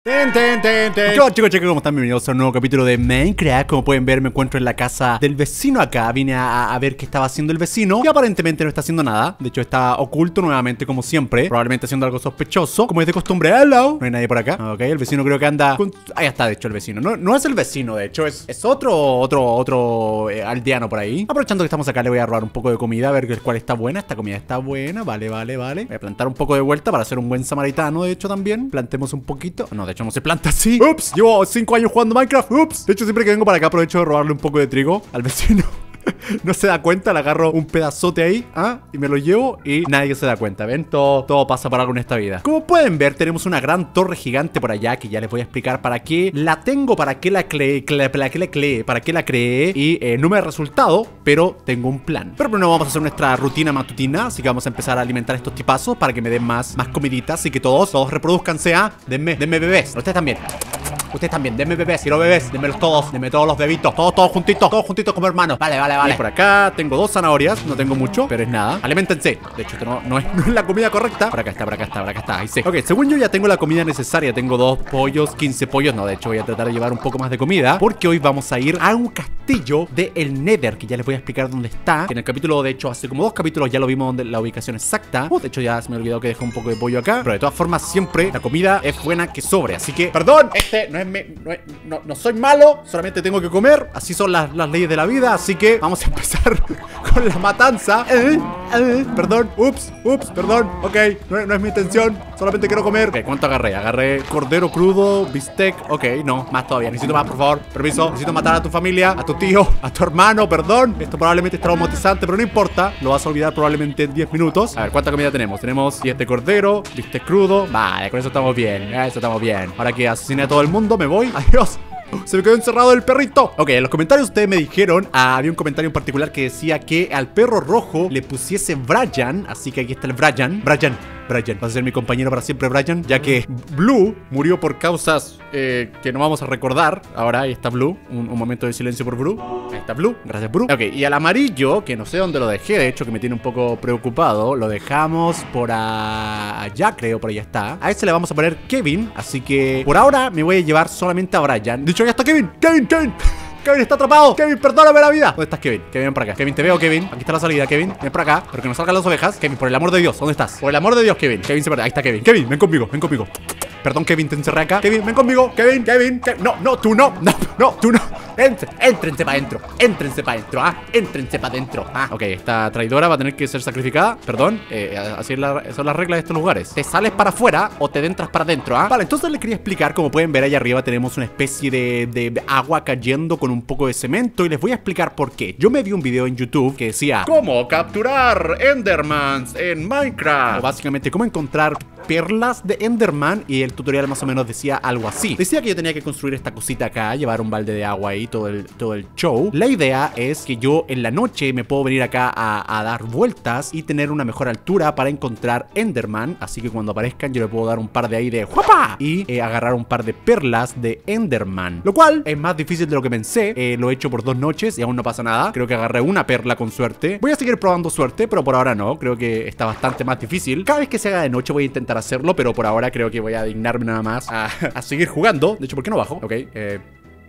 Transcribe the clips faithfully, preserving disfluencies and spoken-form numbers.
Ten, ten, ten, ten. ¿Qué onda, chicos, chicos? ¿Cómo están? Bienvenidos a un nuevo capítulo de Minecraft. Como pueden ver, me encuentro en la casa del vecino acá. Vine a, a ver qué estaba haciendo el vecino, y aparentemente no está haciendo nada. De hecho, está oculto nuevamente, como siempre. Probablemente haciendo algo sospechoso, como es de costumbre. Hello. No hay nadie por acá. Ok, el vecino creo que anda con... Ahí está, de hecho, el vecino. No, no es el vecino, de hecho, es, es otro, otro, otro eh, aldeano por ahí. Aprovechando que estamos acá, le voy a robar un poco de comida, a ver cuál está buena. Esta comida está buena. Vale, vale, vale. Voy a plantar un poco de vuelta para ser un buen samaritano, de hecho, también. Plantemos un poquito. No, de hecho, no se planta así. Ups, llevo cinco años jugando Minecraft. Ups. De hecho, siempre que vengo para acá aprovecho de robarle un poco de trigo al vecino. No se da cuenta, le agarro un pedazote ahí, ¿ah? Y me lo llevo y nadie se da cuenta. ¿Ven? Todo, todo pasa por algo en esta vida. Como pueden ver, tenemos una gran torre gigante por allá, que ya les voy a explicar para qué la tengo, para qué la creé, para qué la creé, para qué la creé. Y eh, no me ha resultado, pero tengo un plan. Pero primero vamos a hacer nuestra rutina matutina, así que vamos a empezar a alimentar estos tipazos para que me den más, más comiditas y que todos, todos reproduzcanse, ¿ah? Denme, denme bebés. Ustedes también. Ustedes también, denme bebés, quiero bebés, denmelos todos, denme todos los bebitos, todos, todos juntitos, todos juntitos como hermanos. Vale, vale, vale. Y por acá tengo dos zanahorias, no tengo mucho, pero es nada. Aliméntense. De hecho, esto no, no, es, no es la comida correcta. Por acá está, por acá está, por acá está, ahí sí. Ok, según yo ya tengo la comida necesaria. Tengo dos pollos, quince pollos. No, de hecho voy a tratar de llevar un poco más de comida, porque hoy vamos a ir a un castillo de el Nether, que ya les voy a explicar dónde está. Que en el capítulo, de hecho, hace como dos capítulos ya lo vimos, donde la ubicación exacta. Oh, de hecho ya se me ha olvidado que dejé un poco de pollo acá. Pero de todas formas, siempre la comida es buena que sobre. Así que, perdón, este no es... Me, no es No, no soy malo, solamente tengo que comer. Así son las, las leyes de la vida. Así que vamos a empezar con la matanza. eh, eh, Perdón, ups, ups, perdón. Ok, no, no es mi intención, solamente quiero comer. Ok, ¿cuánto agarré? Agarré cordero crudo, bistec. Ok, no, más todavía, necesito más, por favor. Permiso, necesito matar a tu familia, a tu tío, a tu hermano, perdón. Esto probablemente es traumatizante, pero no importa. Lo vas a olvidar probablemente en diez minutos. A ver, ¿cuánta comida tenemos? Tenemos diez de cordero, bistec crudo. Vale, con eso estamos bien, eso estamos bien. Ahora que asesiné a todo el mundo, me voy. Adiós. Se me quedó encerrado el perrito. Ok, en los comentarios ustedes me dijeron, ah, había un comentario en particular que decía que al perro rojo le pusiese Brian. Así que aquí está el Brian. Brian, Brian, vas a ser mi compañero para siempre, Brian. Ya que Blue murió por causas eh, que no vamos a recordar. Ahora ahí está Blue, un, un momento de silencio por Blue. Ahí está Blue, gracias Blue. Ok, y al amarillo, que no sé dónde lo dejé, de hecho que me tiene un poco preocupado, lo dejamos por allá, creo, por allá está. A ese le vamos a poner Kevin. Así que por ahora me voy a llevar solamente a Brian. De hecho, ya está Kevin, Kevin, Kevin. Kevin está atrapado. Kevin, perdóname la vida. ¿Dónde estás, Kevin? Kevin, ven para acá. Kevin, te veo, Kevin. Aquí está la salida, Kevin. Ven para acá. Pero que no salgan las ovejas. Kevin, por el amor de Dios, ¿dónde estás? Por el amor de Dios, Kevin. Kevin se pierde. Ahí está Kevin. Kevin, ven conmigo, ven conmigo. Perdón, Kevin, te encerré acá. Kevin, ven conmigo. Kevin, Kevin, Kevin. No, no, tú no. No, no, tú no. Entre, éntrense para adentro. Éntrense para adentro, ah. Éntrense para adentro. Ah, ok. Esta traidora va a tener que ser sacrificada. Perdón. Eh, así es la, son las reglas de estos lugares. Te sales para afuera o te entras para adentro, ah. Vale, entonces les quería explicar. Como pueden ver, allá arriba tenemos una especie de, de agua cayendo con un poco de cemento. Y les voy a explicar por qué. Yo me vi un video en YouTube que decía ¿cómo capturar Endermans en Minecraft? O básicamente, cómo encontrar perlas de Enderman. Y el tutorial más o menos decía algo así. Decía que yo tenía que construir esta cosita acá, llevar un balde de agua ahí, todo el, todo el show. La idea es que yo en la noche me puedo venir acá a, a dar vueltas y tener una mejor altura para encontrar Enderman. Así que cuando aparezcan yo le puedo dar un par de ahí de ¡juapa! Y eh, agarrar un par de perlas de Enderman. Lo cual es más difícil de lo que pensé. eh, Lo he hecho por dos noches y aún no pasa nada. Creo que agarré una perla con suerte. Voy a seguir probando suerte, pero por ahora no. Creo que está bastante más difícil. Cada vez que se haga de noche voy a intentar hacerlo, pero por ahora creo que voy a dignarme nada más a, a seguir jugando. De hecho, ¿por qué no bajo? Ok, eh...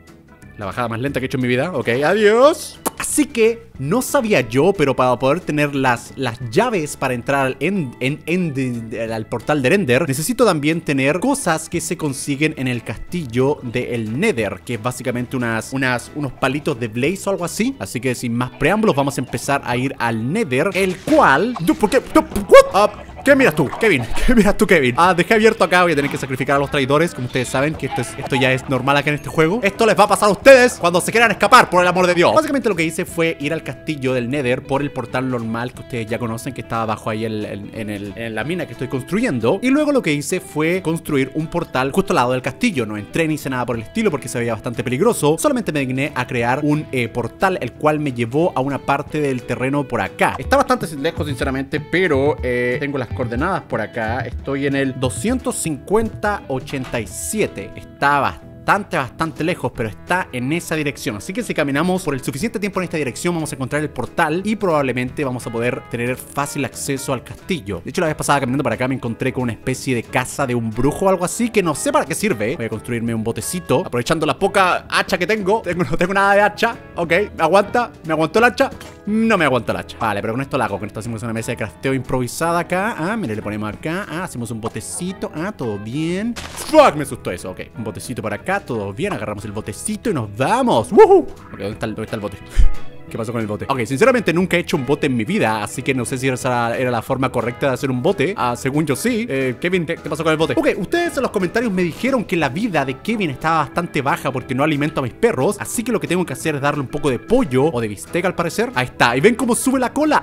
la bajada más lenta que he hecho en mi vida. Ok, adiós. Así que no sabía yo, pero para poder tener las, las llaves para entrar en, en, en, en, al portal de Ender, necesito también tener cosas que se consiguen en el castillo del Nether, que es básicamente unas, unas, unos palitos de Blaze o algo así. Así que sin más preámbulos vamos a empezar a ir al Nether, el cual... ¿Por qué? ¿What? Uh, ¿Qué miras tú, Kevin? ¿Qué miras tú, Kevin? Ah, dejé abierto acá. Voy a tener que sacrificar a los traidores. Como ustedes saben que esto, es, esto ya es normal acá en este juego. Esto les va a pasar a ustedes cuando se quieran escapar, por el amor de Dios. Básicamente lo que hice fue ir al castillo del Nether por el portal normal que ustedes ya conocen, que está abajo ahí en, en, en, el, en la mina que estoy construyendo. Y luego lo que hice fue construir un portal justo al lado del castillo. No entré ni hice nada por el estilo porque se veía bastante peligroso. Solamente me digné a crear un eh, portal, el cual me llevó a una parte del terreno por acá. Está bastante lejos, sinceramente, pero eh, tengo las coordenadas por acá. Estoy en el doscientos cincuenta ochenta y siete. Está bastante bastante, bastante lejos, pero está en esa dirección. Así que si caminamos por el suficiente tiempo en esta dirección, vamos a encontrar el portal y probablemente vamos a poder tener fácil acceso al castillo. De hecho, la vez pasada caminando para acá me encontré con una especie de casa de un brujo o algo así, que no sé para qué sirve. Voy a construirme un botecito, aprovechando la poca hacha que tengo. tengo no tengo nada de hacha. Ok, me aguanta, me aguantó el hacha. No me aguanta el hacha. Vale, pero con esto la hago. Con esto hacemos una mesa de crafteo improvisada acá. Ah, mira, le ponemos acá. Ah, hacemos un botecito. Ah, todo bien. Fuck, me asustó eso. Ok, un botecito para acá, todo bien. Agarramos el botecito y nos vamos. ¡Woohoo! Ok, ¿dónde está el, dónde está el bote? ¿Qué pasó con el bote? Ok, sinceramente nunca he hecho un bote en mi vida, así que no sé si esa era la forma correcta de hacer un bote. Ah, según yo sí. eh, Kevin, ¿qué, ¿qué pasó con el bote? Ok, ustedes en los comentarios me dijeron que la vida de Kevin estaba bastante baja porque no alimento a mis perros, así que lo que tengo que hacer es darle un poco de pollo o de bistec al parecer. Ahí está, y ven cómo sube la cola.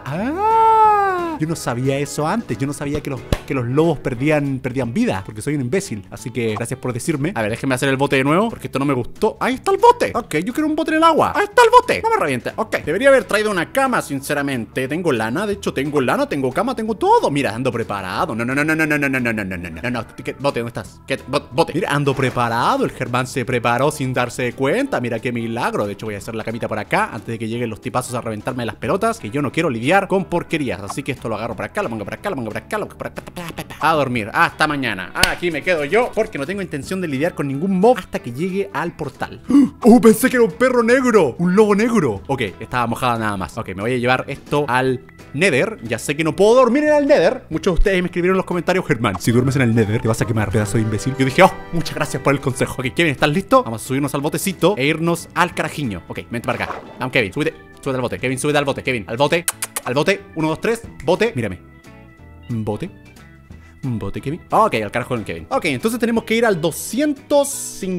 ¡Ah! Yo no sabía eso antes. Yo no sabía que los, que los lobos perdían, perdían vida, porque soy un imbécil. Así que gracias por decirme. A ver, déjenme hacer el bote de nuevo, porque esto no me gustó. Ahí está el bote. Ok, yo quiero un bote en el agua. Ahí está el bote. No me reviente. Ok, debería haber traído una cama, sinceramente. Tengo lana, de hecho tengo lana, tengo cama, tengo todo. Mira, ando preparado. No, no, no, no, no, no, no, no, no, no, no, no, no, no. Bote, ¿dónde estás? ¿Qué? Bote. Mira, ando preparado. El Germán se preparó sin darse cuenta. Mira qué milagro. De hecho, voy a hacer la camita por acá antes de que lleguen los tipazos a reventarme las pelotas, que yo no quiero lidiar con porquerías. Así que esto lo agarro por acá, lo pongo por acá, lo pongo por acá, lo pongo por acá. A dormir. Hasta mañana. Ah, aquí me quedo yo, porque no tengo intención de lidiar con ningún mob hasta que llegue al portal. ¡Oh! Pensé que era un perro negro. Un lobo negro. Ok, estaba mojada nada más. Ok, me voy a llevar esto al Nether. Ya sé que no puedo dormir en el Nether. Muchos de ustedes me escribieron en los comentarios: Germán, si duermes en el Nether te vas a quemar, pedazo de imbécil. Yo dije, oh, muchas gracias por el consejo. Ok, Kevin, ¿estás listo? Vamos a subirnos al botecito e irnos al carajiño. Ok, vente para acá. Vamos, Kevin, súbete. Súbete al bote. Kevin, súbete al bote. Kevin, al bote. Al bote. Uno, dos, tres. Bote. Mírame. Bote. Bote, Kevin. Ok, al carajo con el Kevin. Ok, entonces tenemos que ir al doscientos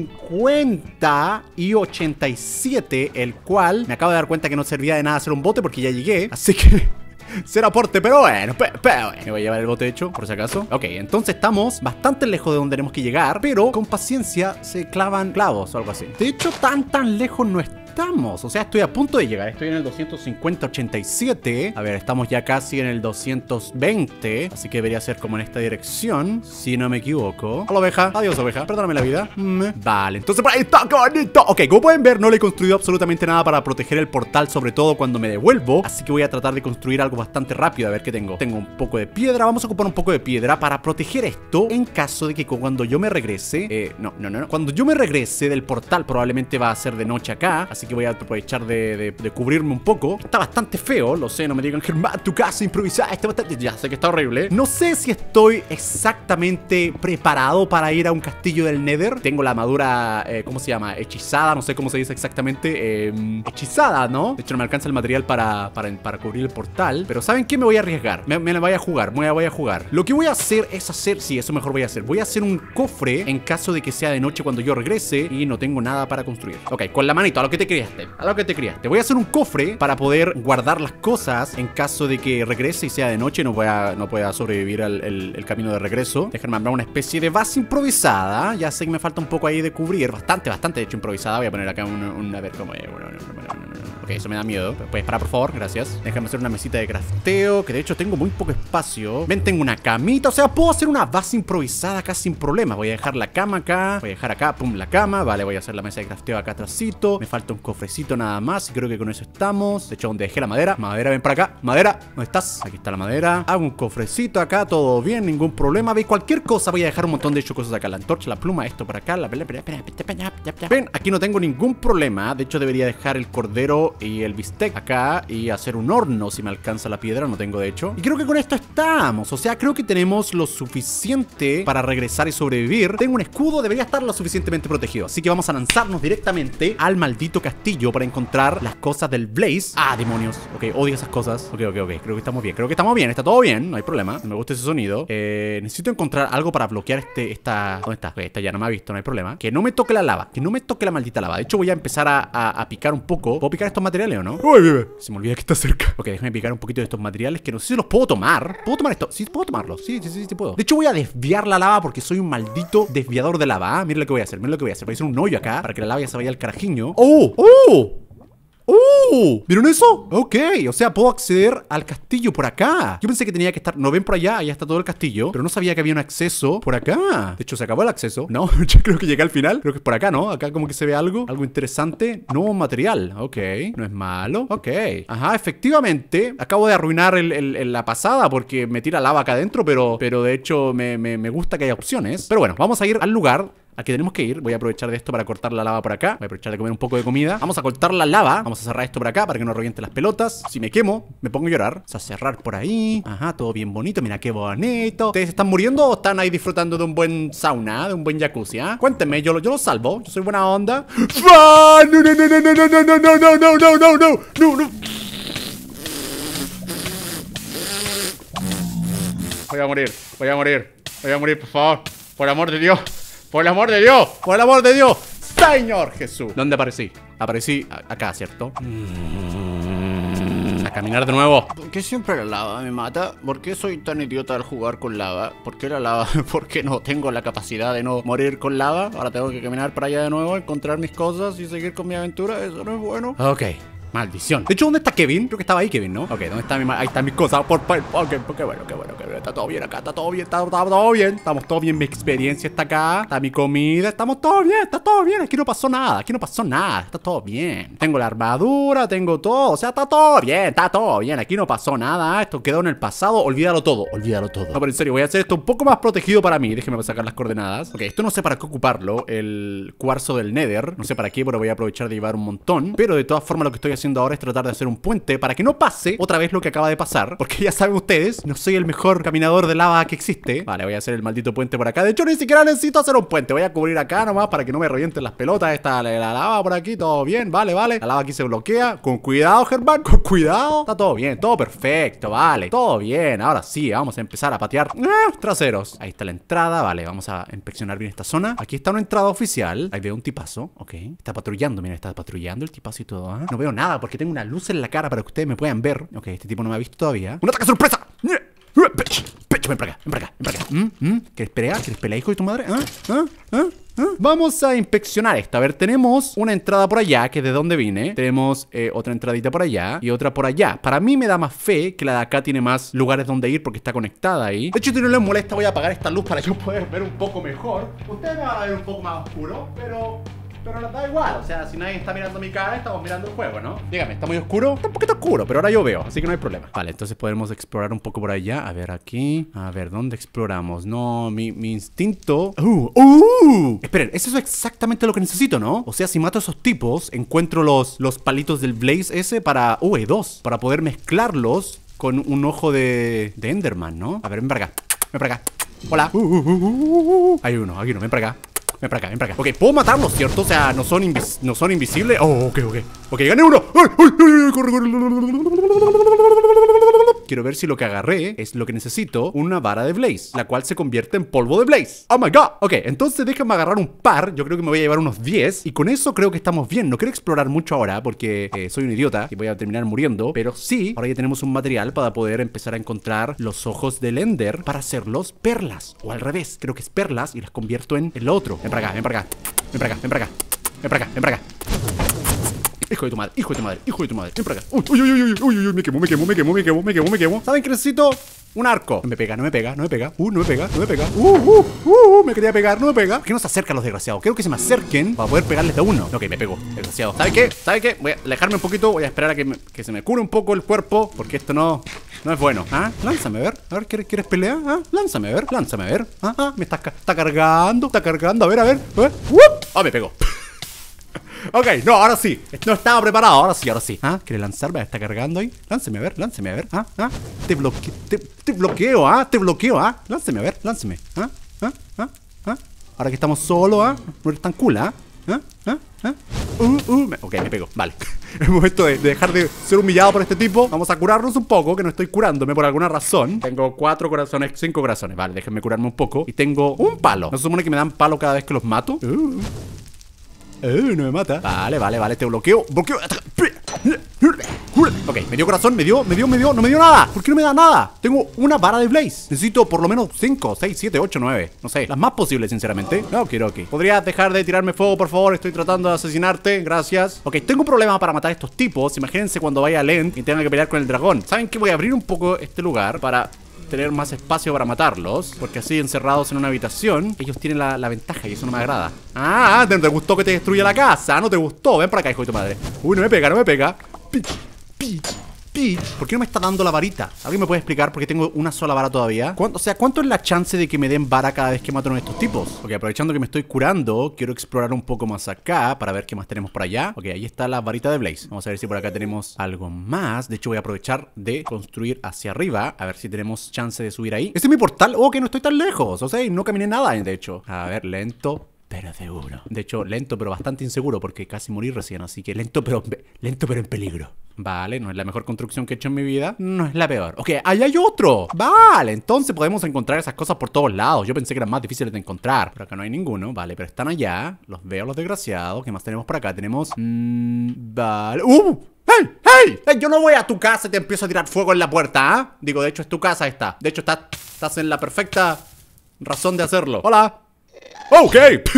cincuenta y ochenta y siete, el cual me acabo de dar cuenta que no servía de nada hacer un bote porque ya llegué. Así que será aporte, pero bueno, pero, pero bueno. Me voy a llevar el bote hecho, por si acaso. Ok, entonces estamos bastante lejos de donde tenemos que llegar, pero con paciencia se clavan clavos o algo así. De hecho, tan tan lejos no estamos. O sea, estoy a punto de llegar. Estoy en el doscientos cincuenta ochenta y siete. A ver, estamos ya casi en el doscientos veinte. Así que debería ser como en esta dirección, si no me equivoco. Hola, oveja. Adiós, oveja. Perdóname la vida. Mm. Vale, entonces por ahí está. ¡Qué bonito! Ok, como pueden ver, no le he construido absolutamente nada para proteger el portal, sobre todo cuando me devuelvo. Así que voy a tratar de construir algo bastante rápido. A ver qué tengo. Tengo un poco de piedra. Vamos a ocupar un poco de piedra para proteger esto en caso de que cuando yo me regrese... Eh, no, no, no, no. Cuando yo me regrese del portal, probablemente va a ser de noche acá. Así que voy a aprovechar de, de, de cubrirme un poco. Está bastante feo, lo sé, no me digan, Germán, tu casa improvisada está bastante... Ya sé que está horrible. No sé si estoy exactamente preparado para ir a un castillo del Nether. Tengo la armadura, eh, ¿cómo se llama? Hechizada, no sé cómo se dice exactamente. eh, Hechizada, ¿no? De hecho no me alcanza el material para, para, para cubrir el portal. Pero ¿saben qué? Me voy a arriesgar. Me, me la voy a jugar, me la voy a jugar. Lo que voy a hacer es hacer... Sí, eso mejor voy a hacer. Voy a hacer un cofre en caso de que sea de noche cuando yo regrese y no tengo nada para construir. Ok, con la manito, a lo que te criaste. A lo que te criaste. Voy a hacer un cofre para poder guardar las cosas en caso de que regrese y sea de noche y no pueda, no pueda sobrevivir al el, el camino de regreso. Déjenme armar una especie de base improvisada. Ya sé que me falta un poco ahí de cubrir. Bastante, bastante de hecho improvisada. Voy a poner acá un... un a ver cómo es. Ok, eso me da miedo. Puedes parar, por favor, gracias. Déjame hacer una mesita de crafteo, que de hecho tengo muy poco espacio. Ven, tengo una camita. O sea, puedo hacer una base improvisada acá sin problema. Voy a dejar la cama acá. Voy a dejar acá, pum, la cama. Vale, voy a hacer la mesa de crafteo acá atrásito. Me falta un cofrecito nada más y creo que con eso estamos. De hecho, donde dejé la madera. Madera, ven para acá. Madera, ¿dónde estás? Aquí está la madera. Hago un cofrecito acá, todo bien, ningún problema. Veis, cualquier cosa. Voy a dejar un montón de hecho cosas acá. La antorcha, la pluma, esto por acá. La... Ven, aquí no tengo ningún problema. De hecho, debería dejar el cordero y el bistec acá y hacer un horno si me alcanza la piedra. No tengo, de hecho. Y creo que con esto estamos. O sea, creo que tenemos lo suficiente para regresar y sobrevivir. Tengo un escudo, debería estar lo suficientemente protegido. Así que vamos a lanzarnos directamente al maldito castillo para encontrar las cosas del Blaze. Ah, demonios. Ok, odio esas cosas. Ok, ok, ok. Creo que estamos bien. Creo que estamos bien. Está todo bien. No hay problema. Me gusta ese sonido. Eh, necesito encontrar algo para bloquear este... Esta... ¿Dónde está? Ok, esta ya no me ha visto. No hay problema. Que no me toque la lava. Que no me toque la maldita lava. De hecho, voy a empezar a, a, a picar un poco. ¿Puedo picar estos materiales o no? Uy, bebé. Se me olvida que está cerca. Ok, déjame picar un poquito de estos materiales que no sé si los puedo tomar. ¿Puedo tomar esto? Sí, puedo tomarlos. Sí, sí, sí, sí puedo. De hecho, voy a desviar la lava porque soy un maldito desviador de lava. Ah, miren lo que voy a hacer. Miren lo que voy a hacer. Voy a hacer un hoyo acá para que la lava ya se vaya al carajiño. ¡Oh! ¡Oh! ¡Uh! ¿Vieron eso? Ok, o sea, puedo acceder al castillo por acá. Yo pensé que tenía que estar... ¿No ven por allá? Allá está todo el castillo. Pero no sabía que había un acceso por acá. De hecho, se acabó el acceso. No, yo creo que llegué al final. Creo que es por acá, ¿no? Acá como que se ve algo. Algo interesante. Nuevo material. Ok. No es malo. Ok. Ajá, efectivamente. Acabo de arruinar el, el, el, la pasada porque me tira lava acá adentro. Pero, pero de hecho me, me, me gusta que haya opciones. Pero bueno, vamos a ir al lugar al que tenemos que ir. Voy a aprovechar de esto para cortar la lava por acá. Voy a aprovechar de comer un poco de comida. Vamos a cortar la lava. Vamos a cerrar esto por acá para que no reviente las pelotas. Si me quemo, me pongo a llorar. Vamos a cerrar por ahí. Ajá, todo bien bonito. Mira qué bonito. ¿Ustedes están muriendo o están ahí disfrutando de un buen sauna? De un buen jacuzzi, ¿eh? Cuéntenme, yo, yo los salvo. Yo soy buena onda. ¡Ah! ¡No, no, no, no, no, no, no, no, no, no, no, no, no, no, no, no! Voy a morir. Voy a morir. Voy a morir, por favor. Por el amor de Dios. Por el amor de Dios. Por el amor de Dios. Señor Jesús. ¿Dónde aparecí? Aparecí acá, ¿cierto? A caminar de nuevo. ¿Por qué siempre la lava me mata? ¿Por qué soy tan idiota al jugar con lava? ¿Por qué la lava? ¿Por qué no tengo la capacidad de no morir con lava? Ahora tengo que caminar para allá de nuevo, encontrar mis cosas y seguir con mi aventura. Eso no es bueno. Ok. Maldición. De hecho, ¿dónde está Kevin? Creo que estaba ahí Kevin, ¿no? Ok, ¿dónde está mi... Ahí están mis cosas. Por, por, ok, qué bueno, qué bueno, qué bueno. Está todo bien acá, está todo bien, está, está todo bien. Estamos todos bien, mi experiencia está acá. Está mi comida, estamos todos bien, está todo bien. Aquí no pasó nada, aquí no pasó nada. Está todo bien. Tengo la armadura, tengo todo. O sea, está todo bien, está todo bien. Aquí no pasó nada. Esto quedó en el pasado. Olvídalo todo, olvídalo todo. No, pero en serio, voy a hacer esto un poco más protegido para mí. Déjenme sacar las coordenadas. Ok, esto no sé para qué ocuparlo. El cuarzo del Nether. No sé para qué, pero voy a aprovechar de llevar un montón. Pero de todas formas, lo que estoy haciendo ahora es tratar de hacer un puente para que no pase otra vez lo que acaba de pasar. Porque ya saben ustedes, no soy el mejor caminador de lava que existe. Vale, voy a hacer el maldito puente por acá. De hecho, ni siquiera necesito hacer un puente. Voy a cubrir acá nomás para que no me revienten las pelotas. Está la, la lava por aquí, todo bien, vale, vale. La lava aquí se bloquea. Con cuidado, Germán, con cuidado. Está todo bien, todo perfecto, vale. Todo bien, ahora sí, vamos a empezar a patear eh, traseros. Ahí está la entrada, vale, vamos a inspeccionar bien esta zona. Aquí está una entrada oficial. Ahí veo un tipazo, ok. Está patrullando, mira, está patrullando el tipazo y todo, ¿eh? No veo nada porque tengo una luz en la cara para que ustedes me puedan ver. Ok, este tipo no me ha visto todavía. ¡Un ataque sorpresa! Pecho, ven para acá, ven para acá, ven para acá. ¿Mm? ¿Mm? ¿Quieres pelear? ¿Quieres pelear, hijo de tu madre? ¿Ah? ¿Ah? ¿Ah? ¿Ah? Vamos a inspeccionar esto. A ver, tenemos una entrada por allá, que es de donde vine. Tenemos eh, otra entradita por allá y otra por allá. Para mí me da más fe que la de acá tiene más lugares donde ir porque está conectada ahí. De hecho, si no les molesta, voy a apagar esta luz para yo poder ver un poco mejor. Ustedes me van a ver un poco más oscuro, pero... Pero nos da igual, o sea, si nadie está mirando mi cara, estamos mirando el juego, ¿no? Dígame, ¿está muy oscuro? Está un poquito oscuro, pero ahora yo veo, así que no hay problema. Vale, entonces podemos explorar un poco por allá. A ver, aquí. A ver, ¿dónde exploramos? No, mi, mi instinto... ¡Uh! ¡Uh! Esperen, eso es exactamente lo que necesito, ¿no? O sea, si mato a esos tipos, encuentro los, los palitos del Blaze ese para... ¡Uh! Hay dos. Para poder mezclarlos con un ojo de... de Enderman, ¿no? A ver, ven para acá. Ven para acá. Hola. Uh, uh, uh, uh, uh. Hay uno, hay uno, ven para acá. Ven para acá, ven para acá. Ok, puedo matarlos, ¿cierto? O sea, no son, invis no son invisibles. Oh, ok, ok. Ok, gané uno. ¡Ay, ay, ay! Corre, corre. Quiero ver si lo que agarré es lo que necesito. Una vara de Blaze, la cual se convierte en polvo de Blaze. Oh my god. Ok, entonces déjame agarrar un par. Yo creo que me voy a llevar unos diez. Y con eso creo que estamos bien. No quiero explorar mucho ahora porque eh, soy un idiota y voy a terminar muriendo. Pero sí, ahora ya tenemos un material para poder empezar a encontrar los ojos del Ender para hacerlos perlas. O al revés, creo que es perlas y las convierto en el otro. Ven para acá, ven para acá. Ven para acá, ven para acá. Ven para acá, ven para acá. Hijo de tu madre, hijo de tu madre, hijo de tu madre. Ven para acá. Uy, uy, uy, uy, uy, uy, me quemo, me quemo, me quemo, me quemo, me quemo, me quemo. ¿Saben que necesito? Un arco. No me pega, no me pega, no me pega. Uh, no me pega, no me pega. Uh, uh, uh, me quería pegar, no me pega. ¿Por qué no se acercan los desgraciados? Quiero que se me acerquen para poder pegarles de uno. Ok, me pegó, desgraciado. ¿Sabe qué? ¿Sabe qué? Voy a alejarme un poquito. Voy a esperar a que, me, que se me cure un poco el cuerpo. Porque esto no... No es bueno. ¿Ah? Lánzame a ver. A ver, ¿quieres, ¿quieres pelear? ¿Ah? Lánzame a ver. Lánzame a ver. ¿Ah? ¿Ah? Me está, está cargando. Está cargando. A ver, a ver. A ver. ¡Uh! Ah, me pegó. Ok, no, ahora sí. No estaba preparado. Ahora sí, ahora sí. ¿Ah? ¿Quieres lanzarme? ¿Está cargando ahí? Lánceme a ver. Lánceme a ver. ¿Ah? ¿Ah? Te bloqueo. Te, te bloqueo. ¿Ah? Te bloqueo. ¿Ah? Lánceme a ver. Lánceme. ¿Ah? ¿Ah? ¿Ah? ¿Ah? Ahora que estamos solos. ¿Ah? No eres tan cool. ¿Ah? ¿Ah? ¿Ah? ¿Ah? Uh, uh, me... Ok, me pego, vale. Es momento de, de dejar de ser humillado por este tipo. Vamos a curarnos un poco, que no estoy curándome por alguna razón. Tengo cuatro corazones, cinco corazones. Vale, déjenme curarme un poco. Y tengo un palo. ¿No se supone que me dan palo cada vez que los mato? Uh. Uh, no me mata. Vale, vale, vale, te bloqueo. Bloqueo. Ok, me dio corazón, me dio, me dio, me dio, no me dio nada. ¿Por qué no me da nada? Tengo una vara de Blaze. Necesito por lo menos cinco, seis, siete, ocho, nueve. No sé, las más posibles, sinceramente. No, quiero aquí. ¿Podrías dejar de tirarme fuego, por favor? Estoy tratando de asesinarte. Gracias. Ok, tengo un problema para matar a estos tipos. Imagínense cuando vaya a Lent y tenga que pelear con el dragón. ¿Saben qué? Voy a abrir un poco este lugar para tener más espacio para matarlos, porque así encerrados en una habitación ellos tienen la, la ventaja y eso no me agrada. Ah, ¿te, te gustó que te destruya la casa? ¿No te gustó? Ven para acá, hijo de tu madre. Uy, no me pega, no me pega. Pitch, pitch, pitch. ¿Por qué no me está dando la varita? ¿Alguien me puede explicar por qué tengo una sola vara todavía? ¿Cuánto, o sea, ¿cuánto es la chance de que me den vara cada vez que mato a estos tipos? Ok, aprovechando que me estoy curando, quiero explorar un poco más acá para ver qué más tenemos por allá. Ok, ahí está la varita de Blaze. Vamos a ver si por acá tenemos algo más. De hecho, voy a aprovechar de construir hacia arriba, a ver si tenemos chance de subir ahí. ¿Este es mi portal? Oh, que no estoy tan lejos. O sea, no caminé nada, de hecho. A ver, lento pero seguro. De hecho, lento pero bastante inseguro, porque casi morí recién. Así que lento pero, lento pero en peligro. Vale, no es la mejor construcción que he hecho en mi vida. No es la peor. Ok, ahí hay otro. Vale, entonces podemos encontrar esas cosas por todos lados. Yo pensé que eran más difíciles de encontrar. Pero acá no hay ninguno. Vale, pero están allá. Los veo, los desgraciados. ¿Qué más tenemos por acá? Tenemos... Mmm, vale. ¡Uh! ¡Hey! ¡Hey! ¡Hey! Yo no voy a tu casa y te empiezo a tirar fuego en la puerta, ¿ah? ¿eh? Digo, de hecho es tu casa esta. De hecho estás, estás en la perfecta razón de hacerlo. Hola. Ok,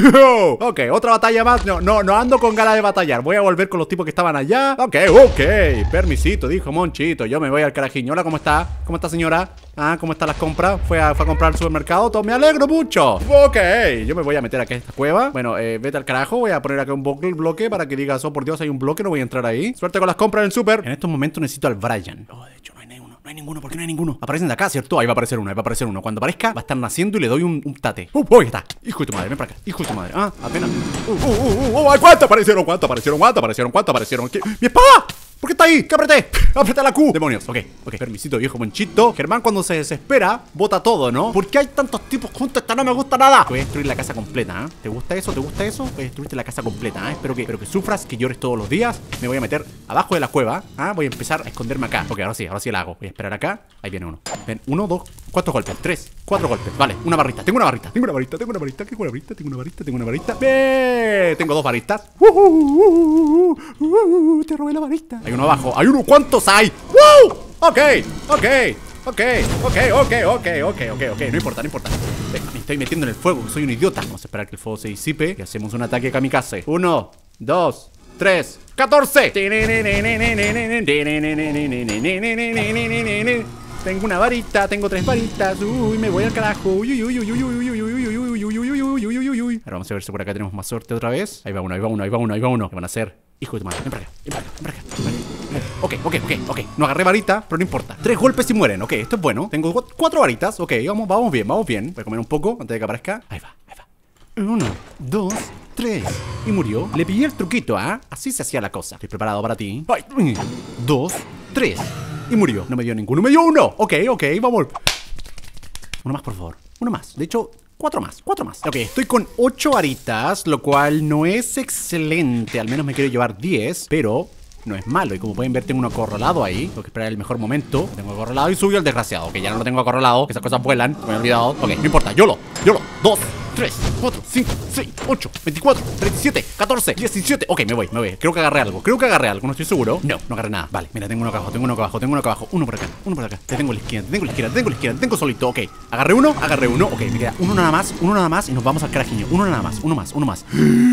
ok, otra batalla más. No, no, no ando con ganas de batallar. Voy a volver con los tipos que estaban allá. Ok, ok, permisito, dijo Monchito. Yo me voy al carajiño. Hola, ¿cómo está? ¿Cómo está, señora? Ah, ¿cómo están las compras? ¿Fue a, fue a comprar al supermercado? Todo, me alegro mucho. Ok, yo me voy a meter acá en esta cueva. Bueno, eh, vete al carajo. Voy a poner acá un bloque para que digas, oh, por Dios, hay un bloque, no voy a entrar ahí. Suerte con las compras en el super. En estos momentos necesito al Brian. Oh, de hecho, no hay ninguno. No hay ninguno, ¿por qué no hay ninguno? Aparecen de acá, ¿cierto? Ahí va a aparecer uno, ahí va a aparecer uno. Cuando aparezca, va a estar naciendo y le doy un, un tate. ¡Uh! ¡Oh, ahí está! Hijo de tu madre, ven para acá. Hijo de tu madre. Ah, apenas. ¡Uh, uh, uh! uh ¡Oh, cuánto aparecieron! ¿Cuánto aparecieron? ¿Cuánto aparecieron? ¿Cuánto aparecieron? ¿Qué? ¡Mi espada! ¿Por qué está ahí? ¿Qué apreté? ¡Apreté la Q! Demonios, ok, ok. Permisito, viejo Monchito. Germán, cuando se desespera, bota todo, ¿no? ¿Por qué hay tantos tipos juntos? Esta no me gusta nada. Voy a destruir la casa completa, ¿eh? ¿Te gusta eso? ¿Te gusta eso? Voy a destruirte la casa completa, ¿eh? Espero que, espero que sufras, que llores todos los días. Me voy a meter abajo de la cueva, ¿ah? Voy a empezar a esconderme acá. Ok, ahora sí, ahora sí la hago. Voy a esperar acá. Ahí viene uno. Ven, uno, dos, cuatro golpes. Tres, cuatro golpes. Vale, una barrita. Tengo una varita. Tengo una varita, tengo una varita, tengo una varita, tengo una varita, tengo una varita. ¡Bien! Tengo dos varitas. Uh, uh, uh, uh, uh, te robé la varita. Hay uno abajo. Hay uno. ¿Cuántos hay? ¡Wow! Ok, ok, ok, ok, ok, ok, ok, ok, ok. No importa, no importa. Me estoy metiendo en el fuego, que soy un idiota. Vamos a esperar que el fuego se disipe y hacemos un ataque kamikaze. Uno, dos, tres, catorce. Tengo una varita, tengo tres varitas. Uy, me voy al carajo. Uy, uy, uy, uy, uy, uy, uy, uy, uy, uy, uy, uy, uy, uy, uy, uy. Ahora vamos a ver si por acá tenemos más suerte otra vez. Ahí va uno, ahí va uno, ahí va uno, ahí va uno. ¿Qué van a hacer? Hijo de tu madre, ven para acá, ven para acá, ven para acá. Vale. Ok, ok, ok, ok. No agarré varita, pero no importa. Tres golpes y mueren, ok, esto es bueno. Tengo cuatro varitas, ok, vamos, vamos bien, vamos bien. Voy a comer un poco antes de que aparezca. Ahí va, ahí va. Uno, dos, tres. Y murió. Le pillé el truquito, ¿ah? ¿eh? Así se hacía la cosa. Estoy preparado para ti. Ay. Dos, tres. Y murió. No me dio ninguno, me dio uno. Ok, ok, vamos. Uno más, por favor. Uno más. De hecho, cuatro más, cuatro más. Ok, estoy con ocho varitas, lo cual no es excelente. Al menos me quiero llevar diez, pero no es malo. Y como pueden ver, tengo uno acorralado ahí. Tengo que esperar el mejor momento. Tengo acorralado y subió el desgraciado. Ok, ya no lo tengo acorralado, que esas cosas vuelan. Me he olvidado. Ok, no importa, YOLO, YOLO. Dos, tres, cuatro, cinco, seis, ocho, veinticuatro, treinta y siete, catorce, diecisiete. Ok, me voy, me voy. Creo que agarré algo. Creo que agarré algo, no estoy seguro. No, no agarré nada. Vale, mira, tengo uno acá abajo, tengo uno acá abajo, tengo uno acá abajo. Uno por acá, uno por acá. Te tengo a la izquierda, te tengo a la izquierda, te tengo a la izquierda, te tengo solito. Ok, agarré uno, agarré uno. Ok, me queda uno nada más, uno nada más y nos vamos al carajiño. Uno nada más, uno más, uno más.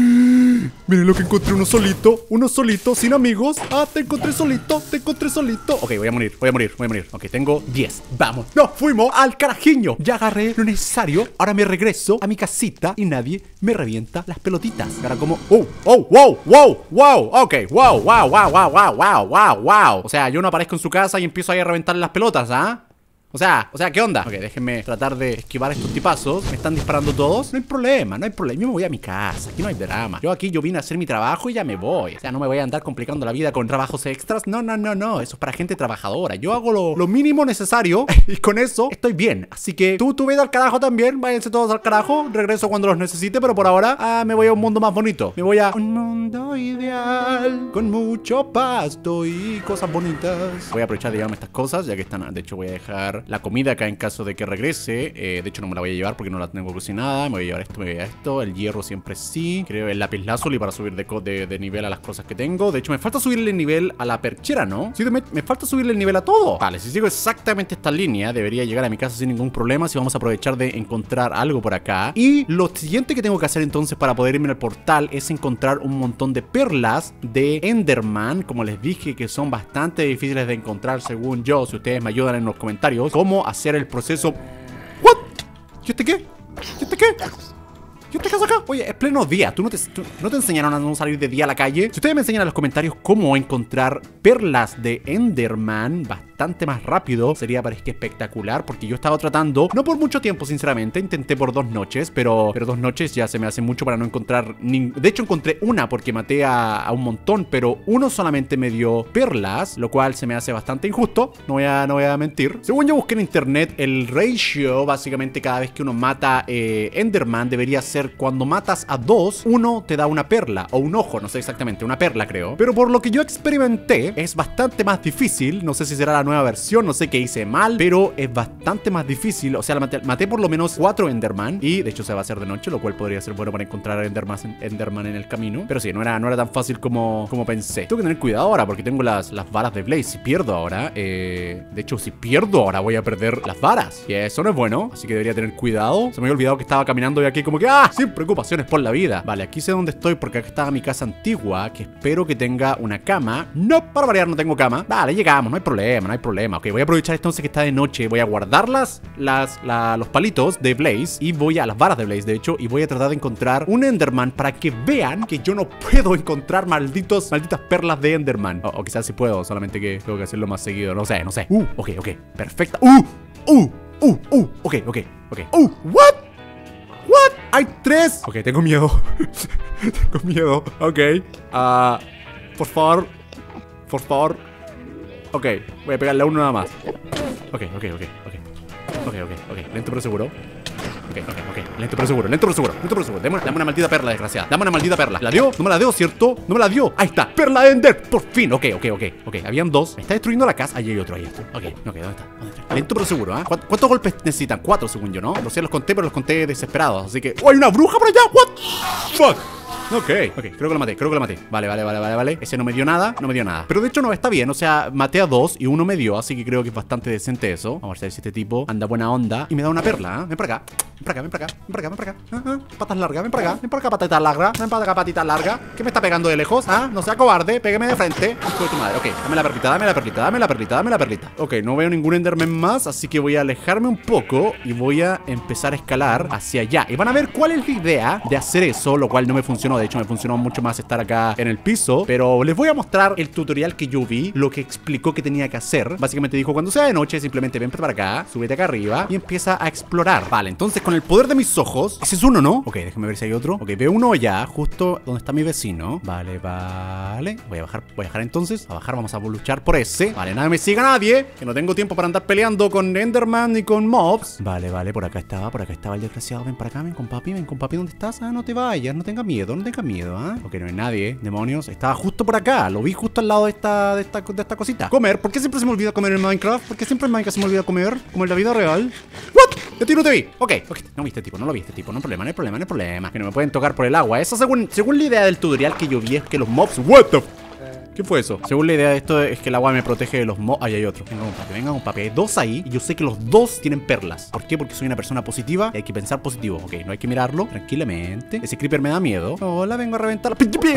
Miren lo que encontré, uno solito, uno solito, sin amigos. Ah, te encontré solito, te encontré solito. Ok, voy a morir, voy a morir, voy a morir. Ok, tengo diez, vamos. Nos fuimos al carajiño. Ya agarré lo necesario, ahora me regreso a mi casita y nadie me revienta las pelotitas. Ahora como, oh, oh, wow, wow, wow. Ok, wow, wow, wow, wow, wow, wow, wow, wow. O sea, yo no aparezco en su casa y empiezo ahí a reventarle las pelotas, ¿ah? O sea, o sea, ¿qué onda? Ok, déjenme tratar de esquivar estos tipazos. ¿Me están disparando todos? No hay problema, no hay problema. Yo me voy a mi casa, aquí no hay drama. Yo aquí yo vine a hacer mi trabajo y ya me voy. O sea, no me voy a andar complicando la vida con trabajos extras. No, no, no, no. Eso es para gente trabajadora. Yo hago lo, lo mínimo necesario y con eso estoy bien. Así que tú, tú vete al carajo también. Váyanse todos al carajo. Regreso cuando los necesite, pero por ahora ah, me voy a un mundo más bonito. Me voy a un mundo ideal con mucho pasto y cosas bonitas. Voy a aprovechar de llevarme estas cosas, ya que están. De hecho, voy a dejar tener la comida acá en caso de que regrese. eh, De hecho no me la voy a llevar porque no la tengo cocinada. Me voy a llevar esto, me voy a llevar esto. El hierro siempre sí. Creo el lápiz lazuli para subir de, de, de nivel a las cosas que tengo. De hecho me falta subirle el nivel a la perchera, ¿no? Sí, me, me falta subirle el nivel a todo. Vale, si sigo exactamente esta línea debería llegar a mi casa sin ningún problema. Si vamos a aprovechar de encontrar algo por acá. Y lo siguiente que tengo que hacer entonces para poder irme al portal es encontrar un montón de perlas de Enderman. Como les dije, que son bastante difíciles de encontrar según yo. Si ustedes me ayudan en los comentarios, cómo hacer el proceso. ¿What? ¿Y este qué? ¿Y este qué? ¿Y este qué hace acá? Oye, es pleno día. ¿Tú no, te, tú no te enseñaron a no salir de día a la calle? Si ustedes me enseñan en los comentarios cómo encontrar perlas de Enderman bastante más rápido, sería parece que espectacular. Porque yo estaba tratando, no por mucho tiempo sinceramente, intenté por dos noches, pero, pero dos noches ya se me hace mucho para no encontrar ni... De hecho encontré una porque maté a, a un montón, pero uno solamente me dio perlas, lo cual se me hace bastante injusto. No voy a, no voy a mentir. Según yo busqué en internet, el ratio básicamente cada vez que uno mata eh, Enderman debería ser cuando matas a dos, uno te da una perla o un ojo, no sé exactamente, una perla creo. Pero por lo que yo experimenté es bastante más difícil. No sé si será la nueva versión, no sé qué hice mal, pero es bastante más difícil. O sea, maté, maté por lo menos cuatro Enderman y de hecho se va a hacer de noche, lo cual podría ser bueno para encontrar a Enderman, Enderman en el camino. Pero sí, no era, no era tan fácil como, como pensé. Tengo que tener cuidado ahora porque tengo las, las varas de Blaze. Si pierdo ahora, eh, de hecho si pierdo ahora voy a perder las varas y eso no es bueno, así que debería tener cuidado. Se me había olvidado que estaba caminando y aquí como que ¡ah! Sin preocupaciones por la vida. Vale, aquí sé dónde estoy porque acá estaba mi casa antigua, que espero que tenga una cama. No, para variar no tengo cama. Vale, llegamos, no hay problema, no hay problema. Ok, voy a aprovechar entonces que está de noche. Voy a guardar las, las, la, los palitos de Blaze y voy a las varas de Blaze, de hecho, y voy a tratar de encontrar un Enderman para que vean que yo no puedo encontrar malditos, malditas perlas de Enderman. O, o quizás sí puedo, solamente que tengo que hacerlo más seguido. No sé, no sé. Uh, ok, ok, perfecta. Uh, uh, uh, uh, ok, ok, ok. Uh, what? ¿What? ¡Hay tres! Ok, tengo miedo. Tengo miedo. Ok. Uh, por favor. Por favor. Ok, voy a pegarle a uno nada más. Ok, ok, ok, ok. Ok, ok, ok. Lento pero seguro. Ok, ok, ok. Lento pero seguro, lento pero seguro, lento pero seguro. Dame, dame una maldita perla, desgraciada. Dame una maldita perla. ¿La dio? No me la dio, ¿cierto? No me la dio. Ahí está. Perla de Ender. Por fin. Ok, ok, ok. Ok, habían dos. Me está destruyendo la casa. Ahí hay otro, ahí está. Ok, ok, ¿dónde está? ¿Dónde está? Lento pero seguro, ¿ah? ¿eh? ¿Cuántos golpes necesitan? Cuatro, según yo, ¿no? No sé, los conté, pero los conté desesperados. Así que. ¡Oh, hay una bruja por allá! ¿What? Fuck. Ok, ok, creo que lo maté, creo que lo maté. Vale, vale, vale, vale, vale. Ese no me dio nada, no me dio nada. Pero de hecho no, está bien, o sea, maté a dos y uno me dio, así que creo que es bastante decente eso. Vamos a ver si este tipo anda buena onda y me da una perla, ¿eh? Ven para acá, ven para acá, ven para acá, ven para acá, ven para acá. Ah, ah, patas largas, ven para acá, ven para acá, patita larga. Ven para acá, patita larga. ¿Qué me está pegando de lejos? Ah, no sea cobarde, pégueme de frente. Hijo de tu madre, ok, dame la perlita, dame la perlita, dame la perlita, dame la perlita. Ok, no veo ningún Enderman más, así que voy a alejarme un poco y voy a empezar a escalar hacia allá. Y van a ver cuál es la idea de hacer eso, lo cual no me funcionó, de hecho me funcionó mucho más estar acá en el piso, pero les voy a mostrar el tutorial que yo vi, lo que explicó que tenía que hacer. Básicamente dijo, cuando sea de noche, simplemente ven para acá, súbete acá arriba y empieza a explorar. Vale, entonces con el poder de mis ojos, ese es uno, ¿no? Ok, déjame ver si hay otro. Ok, veo uno allá, justo donde está mi vecino. Vale, vale. Voy a bajar, voy a bajar entonces. A bajar, vamos a luchar por ese. Vale, nada me siga nadie, que no tengo tiempo para andar peleando con Enderman ni con mobs. Vale, vale, por acá estaba, por acá estaba el desgraciado. Ven para acá, ven con papi, ven con papi, ¿dónde estás? Ah, no te vayas, no tengas miedo, no tengas miedo, ¿ah? Ok, no hay nadie, ¿eh? Demonios. Estaba justo por acá. Lo vi justo al lado de esta, de esta, de esta cosita. Comer. ¿Por qué siempre se me olvida comer en Minecraft? ¿Por qué siempre en Minecraft se me olvida comer? Como en la vida real. ¿What? De ti no te vi. Ok, ok. No viste tipo, no lo viste tipo. No hay problema, no hay problema, no hay problema. Que no me pueden tocar por el agua. Eso según, según la idea del tutorial que yo vi es que los mobs. What the f ¿Qué fue eso? Según la idea de esto es que el agua me protege de los mobs. Ahí hay otro. Venga un papi, venga un papi. Hay dos ahí y yo sé que los dos tienen perlas. ¿Por qué? Porque soy una persona positiva y hay que pensar positivo. Ok, no hay que mirarlo tranquilamente. Ese creeper me da miedo. Hola, vengo a reventar.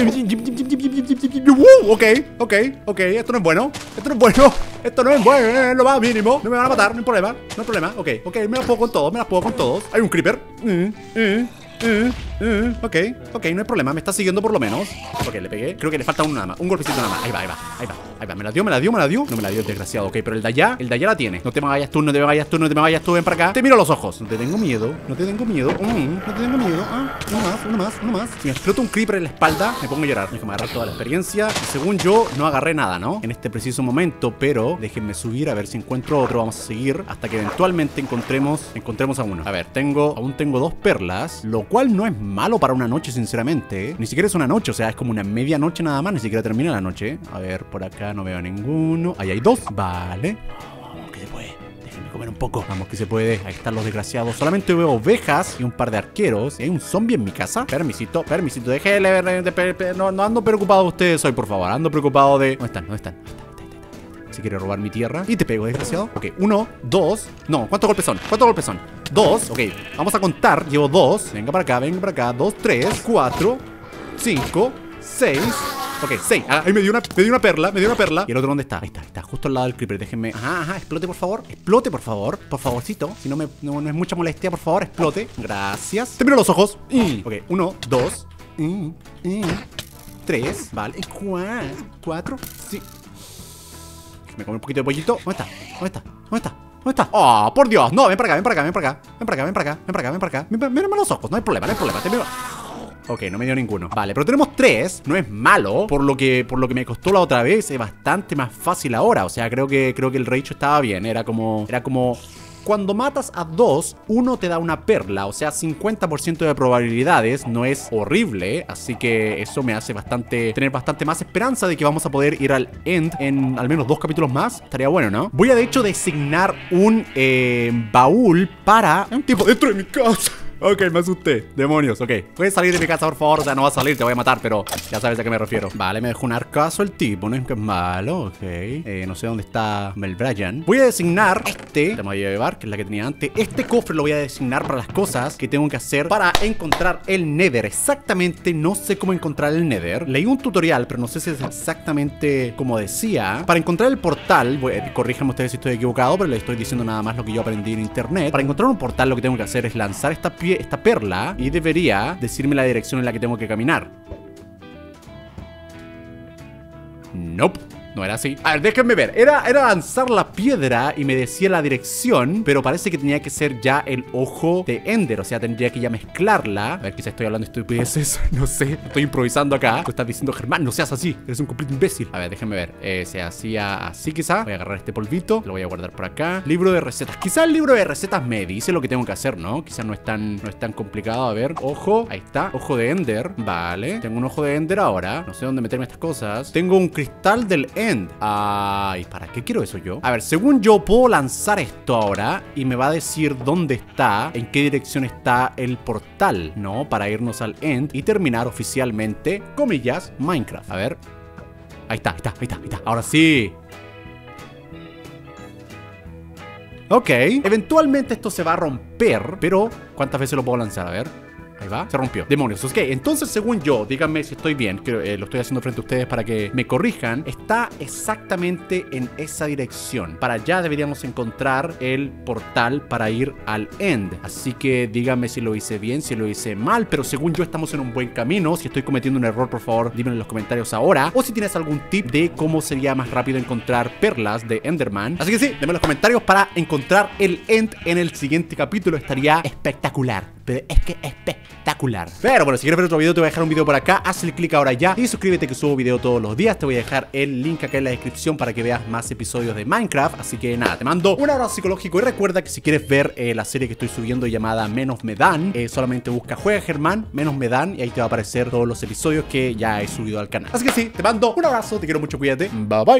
Ok, ok, ok. Esto no es bueno. Esto no es bueno. Esto no es bueno. Es lo más mínimo. No me van a matar, no hay problema. No hay problema. Ok, ok. Me las puedo con todos. Me las puedo con todos. Hay un creeper. Mm, mm. Uh, uh, ok, ok, no hay problema, me está siguiendo por lo menos. Ok, le pegué, creo que le falta uno nada más. Un golpecito nada más, ahí va, ahí va, ahí va, ahí va. Me la dio, me la dio, me la dio. No me la dio el desgraciado, ok, pero el de allá, el de allá la tiene. No te me vayas tú, no te me vayas tú, no te me vayas tú, ven para acá. Te miro los ojos, no te tengo miedo, no te tengo miedo. mm, No te tengo miedo, ah, uno más, uno más, uno más. Si me explota un creeper en la espalda, me pongo a llorar. Déjame agarrar toda la experiencia. Y según yo, no agarré nada, ¿no? En este preciso momento, pero déjenme subir a ver si encuentro otro. Vamos a seguir hasta que eventualmente encontremos, encontremos a uno. A ver, tengo, aún tengo dos perlas, lo cual no es malo para una noche, sinceramente, ¿eh? Ni siquiera es una noche, o sea, es como una medianoche nada más. Ni siquiera termina la noche. A ver, por acá no veo ninguno. Ahí hay dos, vale. Vamos, que se puede. Déjenme comer un poco. Vamos que se puede. Ahí están los desgraciados. Solamente veo ovejas y un par de arqueros. ¿Hay un zombie en mi casa? Permisito, permisito. Déjele ver. No, no ando preocupado de ustedes hoy, por favor. Ando preocupado de... ¿Dónde están? ¿Dónde están? ¿Dónde están? Si quiere robar mi tierra. Y te pego, desgraciado. Ok, uno, dos. No, ¿cuántos golpes son? ¿Cuántos golpes son? Dos. Ok, vamos a contar. Llevo dos. Venga para acá, venga para acá. Dos, tres, cuatro, cinco, seis. Ok, seis. Ah, ahí me dio, una, me dio una perla, me dio una perla. ¿Y el otro dónde está? Ahí está, ahí está, justo al lado del creeper. Déjenme. Ajá, ajá, explote por favor. Explote por favor. Por favorcito. Si no, me, no, no es mucha molestia, por favor, explote. Gracias. Te miro los ojos. Mm. Ok, uno, dos. Mm, mm, tres. Vale. Cuatro. Cuatro. Sí. Me come un poquito de pollito. ¿Dónde está? ¿Dónde está? ¿Dónde está? ¿Dónde está? ¡Oh, por Dios! No, ven para acá, ven para acá, ven para acá. Ven para acá, ven para acá, ven para acá, ven para acá. Mírame los ojos, no hay problema, no hay problema. Te miro. Ok, no me dio ninguno. Vale, pero tenemos tres. No es malo. Por lo que, por lo que me costó la otra vez, es bastante más fácil ahora. O sea, creo que, creo que el ratio estaba bien. Era como... Era como... Cuando matas a dos, uno te da una perla. O sea, cincuenta por ciento de probabilidades. No es horrible. Así que eso me hace bastante... Tener bastante más esperanza de que vamos a poder ir al end en al menos dos capítulos más. Estaría bueno, ¿no? Voy a de hecho designar un eh, baúl para... un tipo dentro de mi casa. Ok, me asusté. Demonios, ok. Puedes salir de mi casa, por favor. O sea, no va a salir, te voy a matar, pero ya sabes a qué me refiero. Vale, me dejó un arcazo el tipo. No es que es malo, ok. Eh, no sé dónde está Mel Bryan. Voy a designar este. Te voy a llevar, que es la que tenía antes. Este cofre lo voy a designar para las cosas que tengo que hacer para encontrar el Nether. Exactamente, no sé cómo encontrar el Nether. Leí un tutorial, pero no sé si es exactamente como decía. Para encontrar el portal, voy, corríjanme ustedes si estoy equivocado, pero les estoy diciendo nada más lo que yo aprendí en internet. Para encontrar un portal, lo que tengo que hacer es lanzar esta piedra esta perla y debería decirme la dirección en la que tengo que caminar. Nope. No era así. A ver, déjenme ver. Era, era lanzar la piedra y me decía la dirección, pero parece que tenía que ser ya el ojo de Ender. O sea, tendría que ya mezclarla. A ver, quizás estoy hablando de estupideces. No sé. Estoy improvisando acá. Tú estás diciendo, Germán, no seas así. Eres un completo imbécil. A ver, déjenme ver. Eh, se hacía así quizá. Voy a agarrar este polvito. Lo voy a guardar por acá. Libro de recetas. Quizás el libro de recetas me dice lo que tengo que hacer, ¿no? Quizás no es tan, no es tan complicado. A ver. Ojo. Ahí está. Ojo de Ender. Vale. Tengo un ojo de Ender ahora. No sé dónde meterme estas cosas. Tengo un cristal del End. Ay, ¿para qué quiero eso yo? A ver, según yo puedo lanzar esto ahora y me va a decir dónde está, en qué dirección está el portal, ¿no? Para irnos al end y terminar oficialmente, comillas, Minecraft. A ver. Ahí está, ahí está, ahí está, ahí está. Ahora sí. Ok. Eventualmente esto se va a romper, pero ¿cuántas veces lo puedo lanzar? A ver. Ahí va, se rompió. Demonios, ok. Entonces, según yo, díganme si estoy bien, que eh, lo estoy haciendo frente a ustedes para que me corrijan. Está exactamente en esa dirección. Para allá deberíamos encontrar el portal para ir al end. Así que díganme si lo hice bien, si lo hice mal. Pero según yo estamos en un buen camino. Si estoy cometiendo un error, por favor, díganme en los comentarios ahora. O si tienes algún tip de cómo sería más rápido encontrar perlas de Enderman. Así que sí, denme en los comentarios para encontrar el end en el siguiente capítulo. Estaría espectacular. Pero es que espectacular. Pero bueno, si quieres ver otro video, te voy a dejar un video por acá. Hazle clic ahora ya y suscríbete, que subo video todos los días. Te voy a dejar el link acá en la descripción para que veas más episodios de Minecraft. Así que nada, te mando un abrazo psicológico. Y recuerda que si quieres ver eh, la serie que estoy subiendo llamada Menos Me Dan, eh, solamente busca Juega Germán, Menos Me Dan, y ahí te va a aparecer todos los episodios que ya he subido al canal. Así que sí, te mando un abrazo, te quiero mucho, cuídate. Bye bye.